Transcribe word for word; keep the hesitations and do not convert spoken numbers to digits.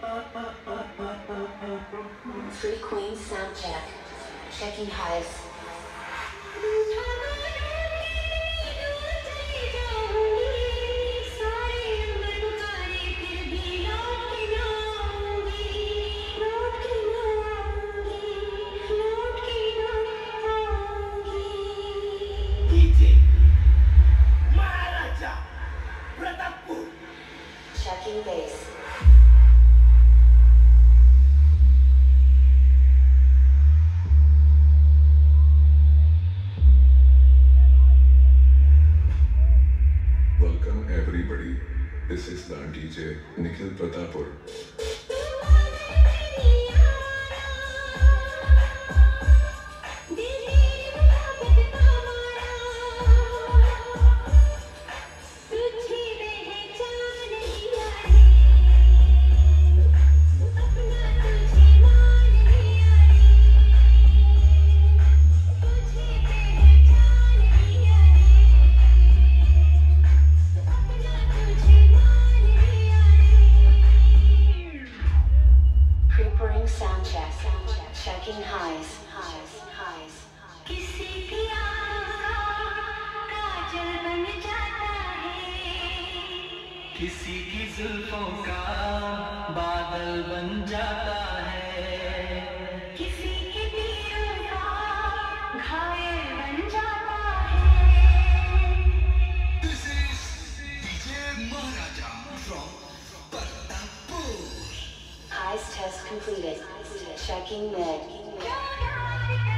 Three Queens sound check. Checking highs. Checking bass. Welcome everybody. This is the D J Nikhil Pratapur. Preparing sound check. Checking highs. Highs. Highs. किसी की आँखों काजल बन जाता है, किसी की जुल्फों का बादल बन जाता है, किसी के तीरों का घायल बन जाता है। This is D J Maharaja from Partapur. Highs test completed. Checking mid.